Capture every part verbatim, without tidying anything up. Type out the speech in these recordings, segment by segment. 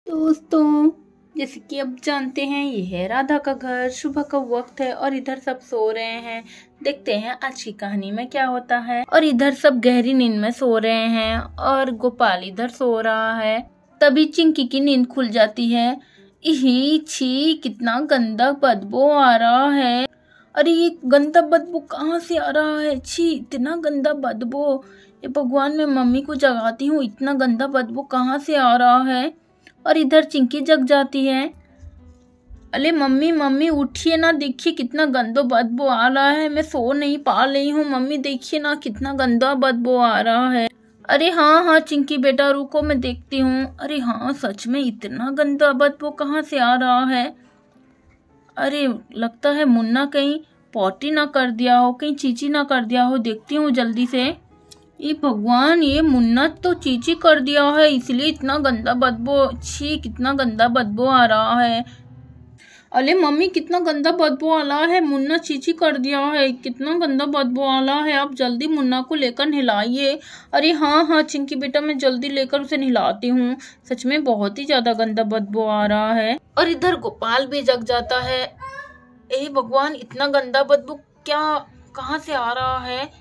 दोस्तों, जैसे कि अब जानते हैं ये है राधा का घर। सुबह का वक्त है और इधर सब सो रहे हैं। देखते हैं आज की कहानी में क्या होता है। और इधर सब गहरी नींद में सो रहे हैं और गोपाल इधर सो रहा है। तभी चिंकी की नींद खुल जाती है। इही छी, कितना गंदा बदबू आ रहा है। अरे ये गंदा बदबू कहाँ से आ रहा है? छी, इतना गंदा बदबू। ये भगवान, मैं मम्मी को जगाती हूँ, इतना गंदा बदबू कहाँ से आ रहा है। और इधर चिंकी जग जाती है। अरे मम्मी मम्मी उठिए ना, देखिए कितना गंदा बदबू आ रहा है। मैं सो नहीं पा रही हूँ। मम्मी देखिए ना, कितना गंदा बदबू आ रहा है। अरे हाँ हाँ चिंकी बेटा रुको, मैं देखती हूँ। अरे हाँ सच में इतना गंदा बदबू कहाँ से आ रहा है। अरे लगता है मुन्ना कहीं पॉटी ना कर दिया हो, कहीं चीची ना कर दिया हो। देखती हूँ जल्दी से। ये भगवान, ये मुन्ना तो चीची कर दिया है, इसलिए इतना गंदा बदबू। छी, कितना गंदा बदबू आ रहा है। अरे मम्मी कितना गंदा बदबू आ रहा है। मुन्ना चीची कर दिया है, कितना गंदा बदबू आ रहा है। आप जल्दी मुन्ना को लेकर नहलाइए। अरे हाँ हाँ चिंकी बेटा, मैं जल्दी लेकर उसे नहलाती हूँ। सच में बहुत ही ज्यादा गंदा बदबू आ रहा है। और इधर गोपाल भी जग जाता है। ए भगवान, इतना गंदा बदबू क्या कहाँ से आ रहा है।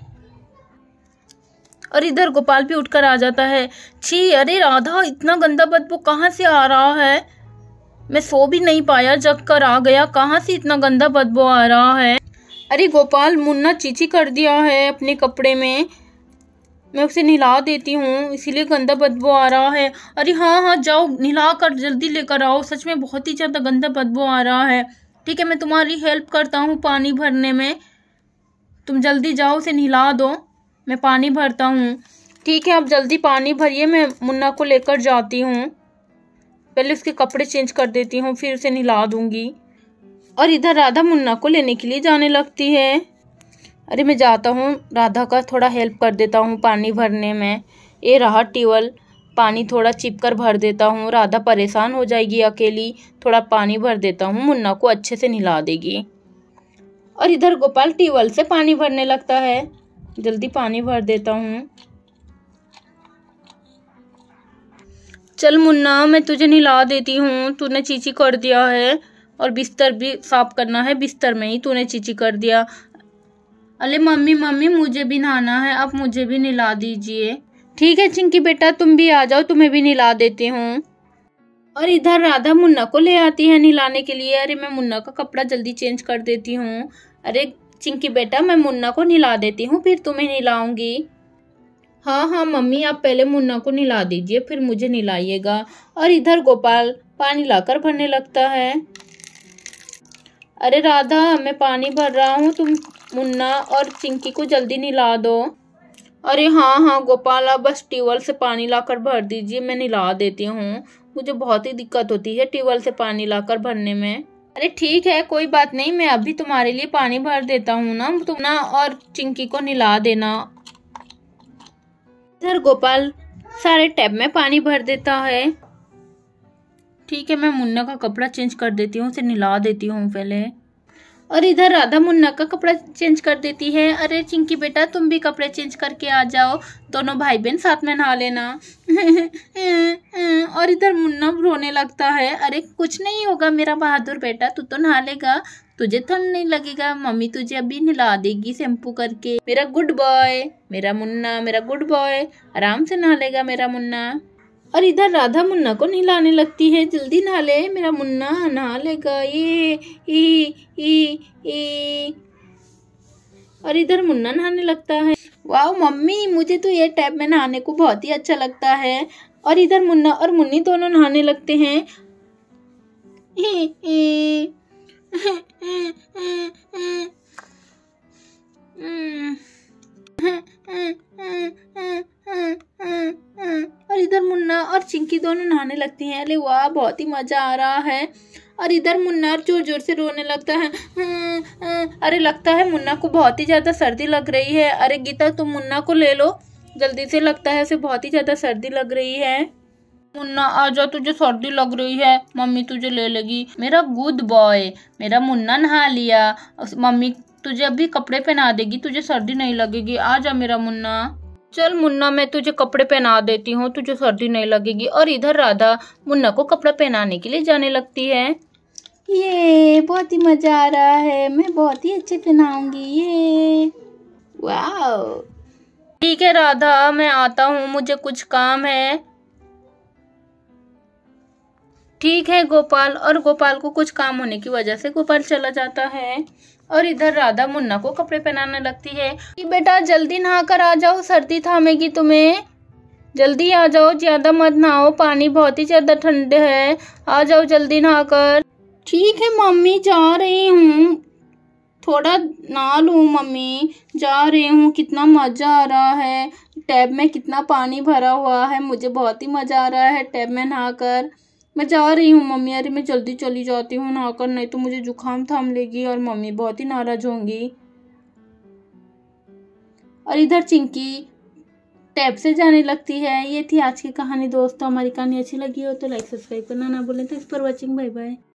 और इधर गोपाल भी उठकर आ जाता है। छी, अरे राधा, इतना गंदा बदबू कहाँ से आ रहा है। मैं सो भी नहीं पाया, जग कर आ गया। कहाँ से इतना गंदा बदबू आ रहा है। अरे गोपाल, मुन्ना चीची कर दिया है अपने कपड़े में। मैं उसे नहला देती हूँ, इसीलिए गंदा बदबू आ रहा है। अरे हाँ हाँ जाओ, नहला कर जल्दी लेकर आओ। सच में बहुत ही ज्यादा गंदा बदबू आ रहा है। ठीक है, मैं तुम्हारी हेल्प करता हूँ पानी भरने में। तुम जल्दी जाओ, उसे नहला दो, मैं पानी भरता हूँ। ठीक है, आप जल्दी पानी भरिए, मैं मुन्ना को लेकर जाती हूँ। पहले उसके कपड़े चेंज कर देती हूँ, फिर उसे नहला दूंगी। और इधर राधा मुन्ना को लेने के लिए जाने लगती है। अरे मैं जाता हूँ, राधा का थोड़ा हेल्प कर देता हूँ पानी भरने में। ये रहा टिवल, पानी थोड़ा चिप कर भर देता हूँ। राधा परेशान हो जाएगी अकेली, थोड़ा पानी भर देता हूँ, मुन्ना को अच्छे से नहला देगी। और इधर गोपाल टिवल से पानी भरने लगता है। जल्दी पानी भर देता हूँ। चल मुन्ना, मैं तुझे नहला देती हूँ। तूने चीची कर दिया है और बिस्तर भी साफ करना है। बिस्तर में ही तूने चीची कर दिया। अरे मम्मी मम्मी मुझे भी नहाना है, आप मुझे भी नहला दीजिए। ठीक है चिंकी बेटा, तुम भी आ जाओ, तुम्हें भी नहला देती हूँ। और इधर राधा मुन्ना को ले आती है नहलाने के लिए। अरे मैं मुन्ना का कपड़ा जल्दी चेंज कर देती हूँ। अरे चिंकी बेटा, मैं मुन्ना को नहला देती हूँ, फिर तुम्हें नहलाऊंगी। हाँ हाँ मम्मी, आप पहले मुन्ना को नहला दीजिए, फिर मुझे नहलाइएगा। और इधर गोपाल पानी लाकर भरने लगता है। अरे राधा, मैं पानी भर रहा हूँ, तुम मुन्ना और चिंकी को जल्दी नहला दो। अरे हाँ हाँ गोपाल, आप बस ट्यूबवेल से पानी लाकर भर दीजिए, मैं नहला देती हूँ। मुझे बहुत ही दिक्कत होती है ट्यूबवेल से पानी लाकर भरने में। अरे ठीक है, कोई बात नहीं, मैं अभी तुम्हारे लिए पानी भर देता हूँ ना। तुम ना और चिंकी को नहला देना। इधर गोपाल सारे टैब में पानी भर देता है। ठीक है, मैं मुन्ना का कपड़ा चेंज कर देती हूँ, उसे नहला देती हूँ पहले। और इधर राधा मुन्ना का कपड़ा चेंज कर देती है। अरे चिंकी बेटा, तुम भी कपड़े चेंज करके आ जाओ, दोनों भाई बहन साथ में नहा लेना। और इधर मुन्ना रोने लगता है। अरे कुछ नहीं होगा मेरा बहादुर बेटा, तू तो नहा लेगा, तुझे ठंड नहीं लगेगा। मम्मी तुझे अभी नहला देगी शैम्पू करके। मेरा गुड बॉय, मेरा मुन्ना, मेरा गुड बॉय, आराम से नहा लेगा मेरा मुन्ना। और इधर राधा मुन्ना को नहलाने लगती है। जल्दी नहा ले मेरा मुन्ना, नहा लेगा। ये ई ई ई। और इधर मुन्ना नहाने लगता है। वाह मम्मी, मुझे तो ये टैब में नहाने को बहुत ही अच्छा लगता है। और इधर मुन्ना और मुन्नी दोनों नहाने लगते हैं। ई ई और इधर मुन्ना और चिंकी दोनों नहाने लगती हैं। अरे वाह, बहुत ही मजा आ रहा है। और इधर मुन्ना जोर जोर से रोने लगता है। अरे लगता है मुन्ना को बहुत ही ज्यादा सर्दी लग रही है। अरे गीता, तुम मुन्ना को ले लो जल्दी से, लगता है उसे बहुत ही ज्यादा सर्दी लग रही है। मुन्ना आजा, तुझे सर्दी लग रही है, मम्मी तुझे ले लेगी। मेरा गुड बॉय, मेरा मुन्ना नहा लिया, मम्मी तुझे अभी कपड़े पहना देगी, तुझे सर्दी नहीं लगेगी। आजा मेरा मुन्ना। चल मुन्ना, मैं तुझे कपड़े पहना देती हूँ, तुझे सर्दी नहीं लगेगी। और इधर राधा मुन्ना को कपड़ा पहनाने के लिए जाने लगती है। ये बहुत ही मजा आ रहा है, मैं बहुत ही अच्छे पहनाऊंगी ये। वाह, ठीक है राधा, मैं आता हूँ, मुझे कुछ काम है। ठीक है गोपाल। और गोपाल को कुछ काम होने की वजह से गोपाल चला जाता है। और इधर राधा मुन्ना को कपड़े पहनाने लगती है कि बेटा जल्दी नहा कर आ जाओ, सर्दी थामेगी तुम्हें, जल्दी आ जाओ, ज्यादा मत नहाओ, पानी बहुत ही ज्यादा ठंडे है, आ जाओ जल्दी नहा कर। ठीक है मम्मी, जा रही हूँ, थोड़ा नहा लूँ मम्मी, जा रही हूँ। कितना मजा आ रहा है, टैब में कितना पानी भरा हुआ है, मुझे बहुत ही मजा आ रहा है टैब में नहाकर। मैं जा रही हूँ मम्मी, अरे मैं जल्दी चली जाती हूँ नहाकर, नहीं तो मुझे जुकाम थाम लेगी और मम्मी बहुत ही नाराज होंगी। और इधर चिंकी टैब से जाने लगती है। ये थी आज की कहानी दोस्तों। हमारी कहानी अच्छी लगी हो तो लाइक सब्सक्राइब करना ना भूलें। Thanks for watching, bye bye.